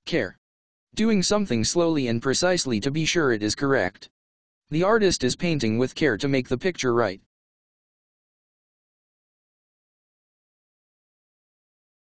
Care. Doing something slowly and precisely to be sure it is correct. The artist is painting with care to make the picture right.